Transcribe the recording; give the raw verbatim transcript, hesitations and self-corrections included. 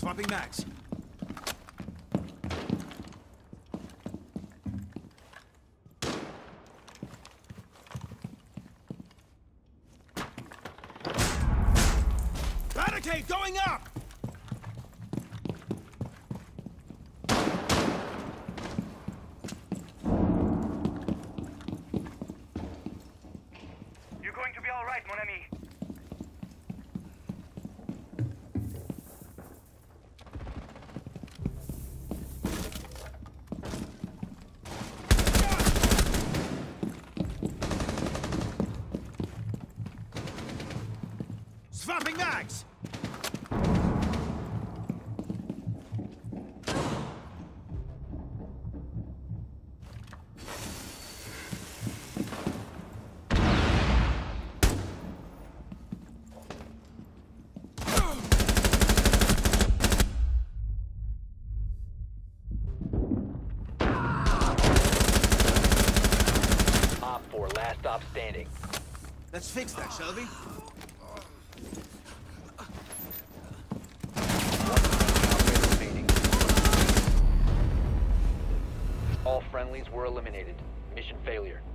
Swapping mags. Barricade going up! You're going to be all right, mon ami. Swapping mags! Op four, last stop standing. Let's fix that, shall we? All friendlies were eliminated. Mission failure.